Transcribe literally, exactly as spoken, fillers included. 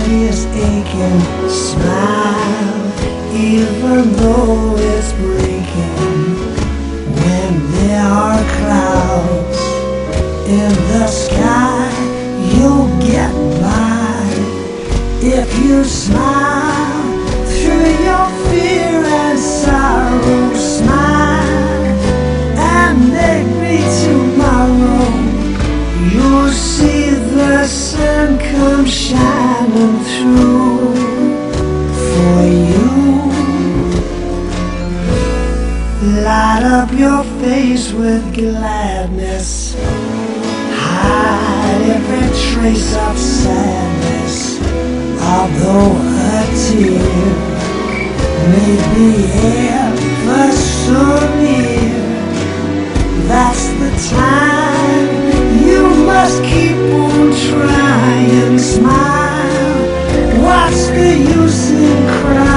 is aching. Smile, even though it's breaking. When there are clouds in the sky, you'll get by if you smile through your fear and sorrow. Smile, and maybe tomorrow you'll see the sun come shining through for you. Light up your face with gladness, hide every trace of sadness. Although a tear may be ever so near, that's the time you must keep on trying. Smile, what's the use in crying?